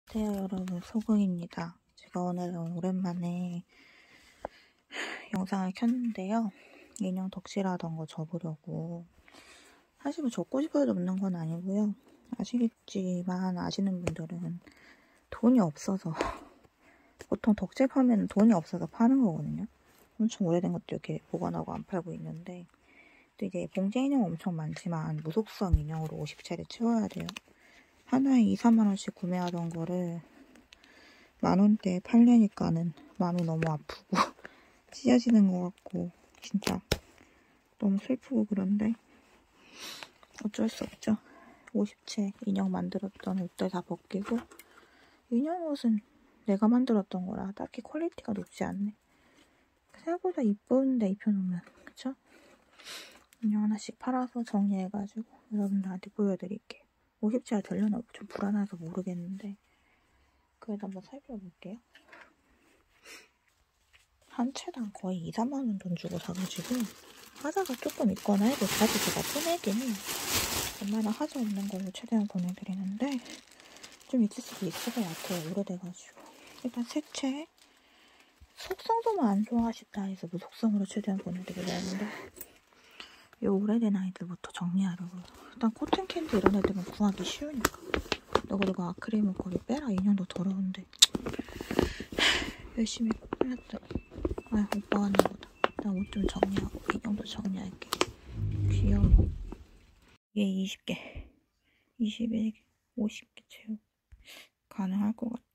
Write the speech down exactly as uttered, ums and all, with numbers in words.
안녕하세요 여러분, 소금입니다. 제가 오늘은 오랜만에 영상을 켰는데요. 인형 덕질하던 거 접으려고. 사실 뭐 접고 싶어서 접는 건 아니고요. 아시겠지만 아시는 분들은 돈이 없어서 보통 덕질 파면 돈이 없어서 파는 거거든요. 엄청 오래된 것도 이렇게 보관하고 안 팔고 있는데, 또 이제 봉제 인형 엄청 많지만 무속성 인형으로 오십 채를 채워야 돼요. 하나에 이, 삼만 원씩 구매하던 거를 만원대에 팔려니까는 마음이 너무 아프고 찢어지는 것 같고 진짜 너무 슬프고 그런데 어쩔 수 없죠. 오십 채 인형 만들었던 옷들 다 벗기고, 인형 옷은 내가 만들었던 거라 딱히 퀄리티가 높지 않네. 생각보다 이쁜데 입혀놓으면, 그쵸? 인형 하나씩 팔아서 정리해가지고 여러분들한테 보여드릴게요. 오십 채가 되려나 좀 불안해서 모르겠는데 그래도 한번 살펴볼게요. 한 채당 거의 이, 삼만 원 돈 주고 사가지고 하자가 조금 있거나 해도 다시 제가 보내긴 해요. 웬만한 하자 없는 걸로 최대한 보내드리는데 좀 있을 수도 있을 것 같아요. 오래돼가지고. 일단 세 채. 속성도만 안 좋아하시다 해서 무속성으로 최대한 보내드리려 했는데 요 오래된 아이들부터 정리하려고. 일단 코튼캔디 이런 애들은 구하기 쉬우니까. 너 그리고 아크릴 목걸이 빼라. 인형도 더러운데. 열심히 빼놨더니 아휴, 오빠가 하는 거다. 나 옷 좀 정리하고 인형도 정리할게. 귀여워. 얘 이십 개, 이십일 개, 오십 개 채우고 가능할 것 같아.